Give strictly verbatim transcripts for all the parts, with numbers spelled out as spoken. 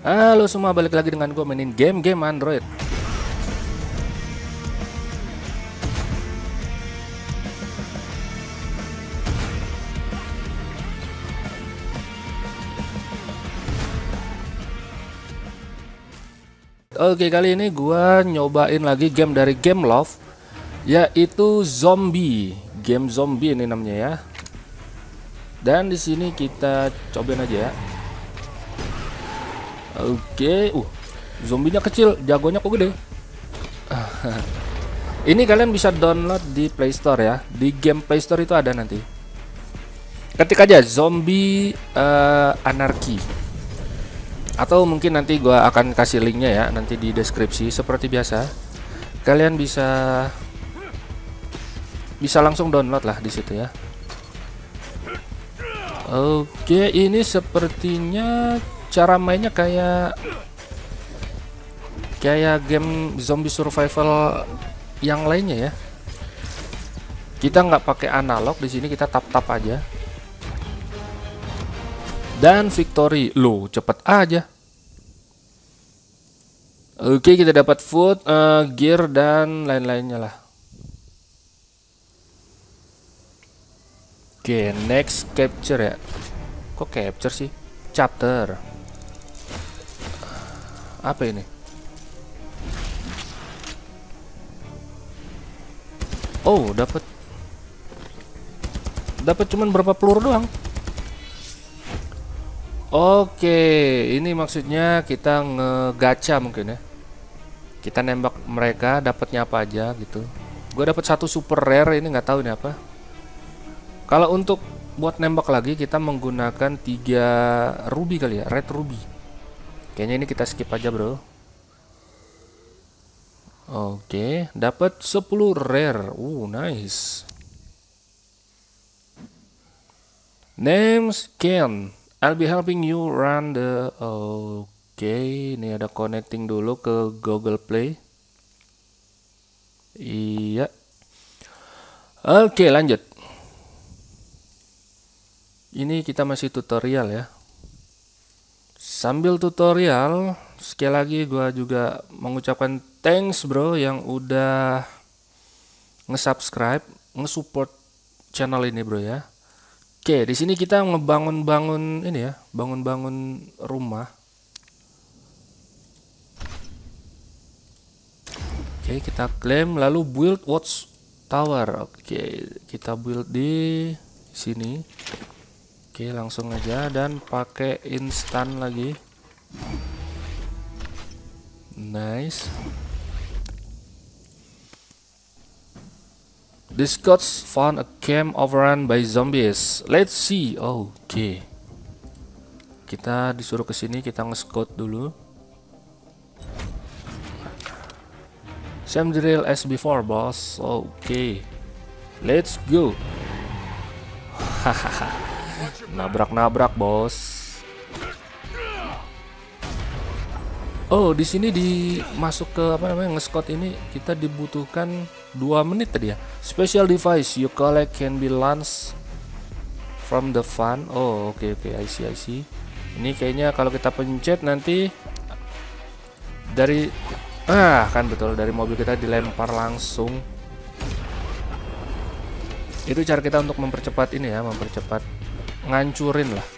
Halo semua, balik lagi dengan gue mainin game-game Android. Oke, kali ini gue nyobain lagi game dari Gameloft, yaitu Zombie. Game zombie ini namanya ya. Dan di sini kita cobain aja ya. Oke, uh, zombinya kecil, jagonya kok gede. Ini kalian bisa download di Play Store ya. Di game Play Store itu ada nanti. Ketik aja Zombie uh, Anarchy. Atau mungkin nanti gua akan kasih linknya ya, nanti di deskripsi seperti biasa. Kalian bisa bisa langsung download lah di situ ya. Oke, ini sepertinya cara mainnya kayak kayak game zombie survival yang lainnya ya. Kita nggak pakai analog di sini, kita tap tap aja. Dan victory, loh cepet aja. Oke, kita dapat food, uh, gear dan lain-lainnya lah. Oke, next capture ya. Kok capture sih? Chapter. Apa ini? Oh, dapat dapat cuman berapa peluru doang. Oke, ini maksudnya kita ngegacha mungkin ya. Kita nembak mereka, dapatnya apa aja gitu. Gue dapat satu super rare, ini nggak tahu ini apa. Kalau untuk buat nembak lagi kita menggunakan tiga ruby kali ya, red ruby. Kayaknya ini kita skip aja, bro. Oke, dapat sepuluh rare. Uh, nice. Names Ken. I'll be helping you run the. Oke, ini ada connecting dulu ke Google Play. Iya. Oke, lanjut. Ini kita masih tutorial ya. Sambil tutorial, sekali lagi gua juga mengucapkan thanks bro yang udah nge-subscribe, nge-support channel ini bro ya. Oke, di sini kita ngebangun-bangun ini ya, bangun-bangun rumah. Oke, kita klaim lalu build watch tower. Oke, kita build di sini. Oke, langsung aja dan pakai instan lagi. Nice. The Scots found a camp overrun by zombies. Let's see. Oh, oke. Okay. Kita disuruh ke sini, kita nge-scout dulu. Same drill as before, boss. Oke. Okay. Let's go. Hahaha. Nabrak-nabrak, bos. Oh, di sini di masuk ke apa namanya nge-scout ini kita dibutuhkan dua menit tadi ya. Special device you collect can be launched from the fun. Oh, oke okay, oke, okay. I see I see. Ini kayaknya kalau kita pencet nanti dari ah kan betul dari mobil kita dilempar langsung. Itu cara kita untuk mempercepat ini ya, mempercepat ngancurin lah.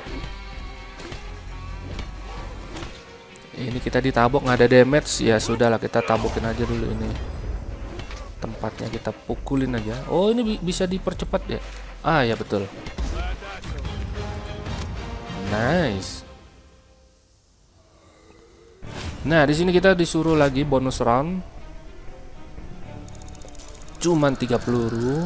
Ini kita ditabok nggak ada damage ya, sudahlah kita tabokin aja dulu ini tempatnya, kita pukulin aja. Oh, ini bi bisa dipercepat ya. Ah ya betul. Nice. Nah di sini kita disuruh lagi bonus round, cuman tiga peluru.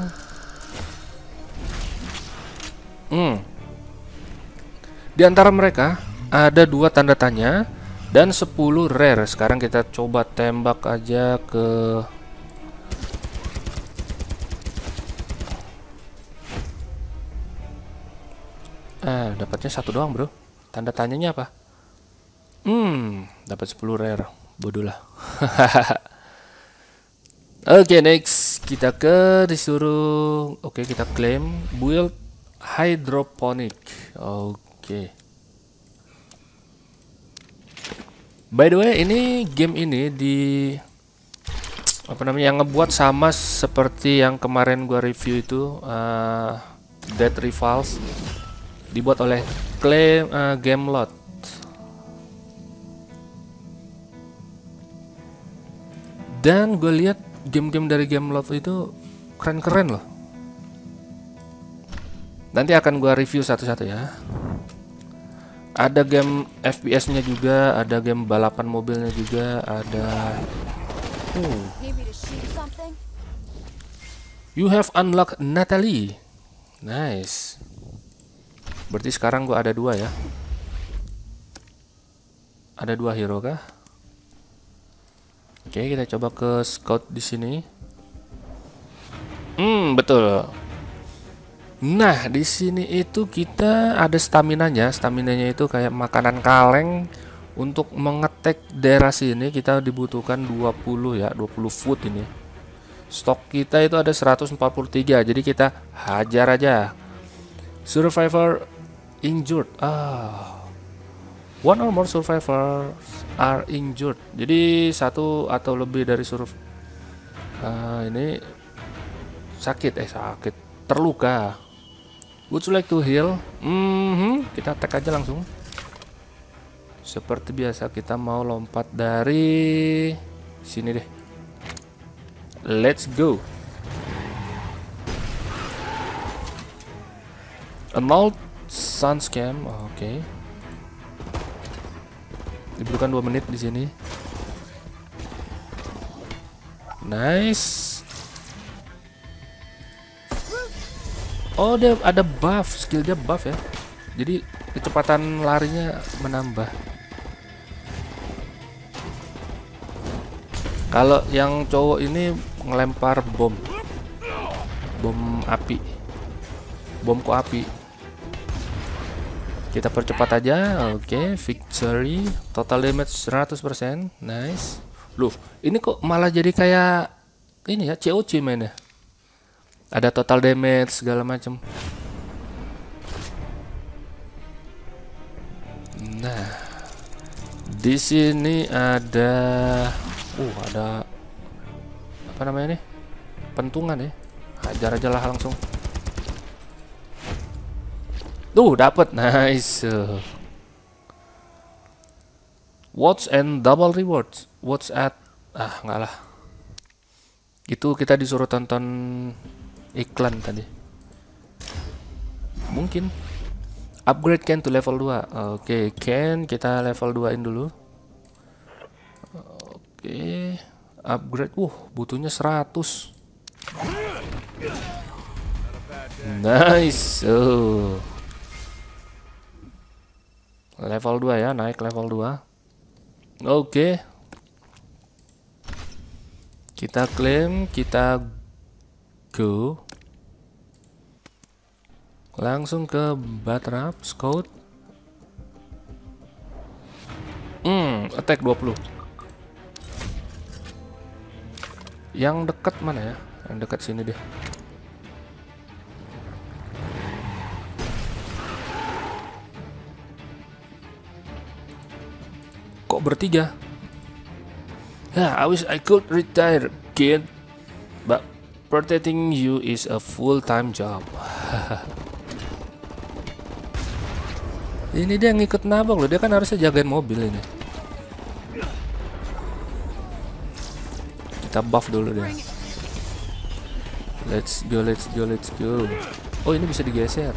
Hmm. Di antara mereka ada dua tanda tanya dan sepuluh rare. Sekarang kita coba tembak aja ke Ah, dapatnya satu doang, bro. Tanda tanyanya apa? Hmm, dapat sepuluh rare. Bodoh lah. Oke, okay, next kita ke disuruh. Oke, okay, kita claim build hydroponic. Oke. Okay. By the way, ini game ini di apa namanya yang ngebuat sama seperti yang kemarin gua review itu, uh, Dead Rivals, dibuat oleh Clay uh, Gamelot. Dan gue lihat game-game dari Gamelot itu keren-keren loh. Nanti akan gua review satu-satu ya. Ada game F P S-nya juga, ada game balapan mobilnya juga, ada. Uh. You have unlocked Natalie. Nice. Berarti sekarang gua ada dua ya. Ada dua hero kah? Oke, kita coba ke scout di sini. Hmm, betul. Nah, di sini itu kita ada stamina-nya. Stamina-nya itu kayak makanan kaleng. Untuk mengetek daerah sini kita dibutuhkan dua puluh ya, dua puluh food ini. Stok kita itu ada seratus empat puluh tiga. Jadi kita hajar aja. Survivor injured. Ah. One or more survivors are injured. Jadi satu atau lebih dari survivor uh, ini sakit eh sakit, terluka. Would you like to heal? Mm-hmm. Kita tag aja langsung. Seperti biasa kita mau lompat dari sini deh. Let's go. Annulled sun scam. Oke. Okay. Dibutuhkan dua menit di sini. Nice. Oh, dia ada buff, skill dia buff ya. Jadi kecepatan larinya menambah. Kalau yang cowok ini ngelempar bom. Bom api. Bom ko api. Kita percepat aja. Oke, okay, victory. Total damage seratus persen. Nice. Loh, ini kok malah jadi kayak ini ya, C O C mainnya. Ada total damage segala macam. Nah, di sini ada, uh, ada apa namanya nih? Pentungan ya. Hajar aja lah langsung. Tuh, dapat. Nice. Watch and double rewards. Watch at, ah enggak lah. Itu kita disuruh tonton iklan tadi. Mungkin upgrade Ken to level dua. Oke, okay, Ken kita level dua in dulu. Oke, okay. Upgrade. Uh, butuhnya seratus. Nice. Oh. Level dua ya, naik level dua. Oke. Okay. Kita klaim, kita go. Langsung ke Batrap, Scout. Hmm, attack dua puluh. Yang dekat mana ya? Yang dekat sini deh. Kok bertiga? Yeah, I wish I could retire, kid. But protecting you is a full-time job. Ini dia ngikut nabok loh. Dia kan harusnya jagain mobil ini. Kita buff dulu deh. Let's go, let's go, let's go. Oh, ini bisa digeser.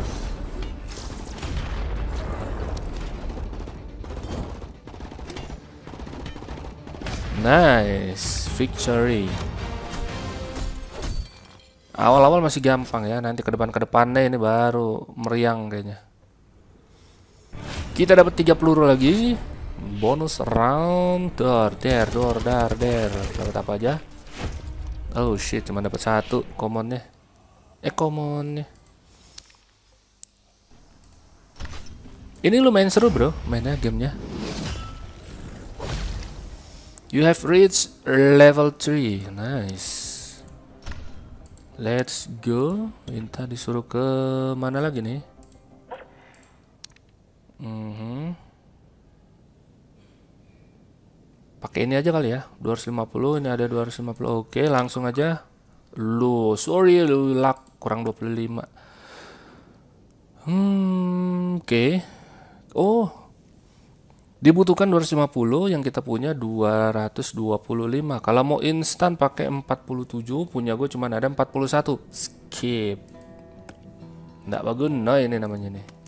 Nice, victory. Awal-awal masih gampang ya, nanti ke depan ke depannya ini baru meriang kayaknya. Kita dapat tiga peluru lagi. Bonus round. Dor, der, dor, dar, der. Dapat apa aja? Oh shit, cuma dapat satu commonnya. Eh, commonnya. Ini lumayan seru, bro, mainnya gamenya. You have reached level three. Nice. Let's go. Minta disuruh ke mana lagi nih? Mm-hmm. Pakai ini aja kali ya, dua ratus lima puluh. Ini ada dua ratus lima puluh. Oke, langsung aja. Lu, sorry lu luck kurang dua puluh lima. Hmm, oke. Oh, dibutuhkan dua ratus lima puluh, yang kita punya dua ratus dua puluh lima. Kalau mau instan pakai empat puluh tujuh, punya gue cuma ada empat puluh satu. Skip. Nggak bagus, nah ini namanya nih.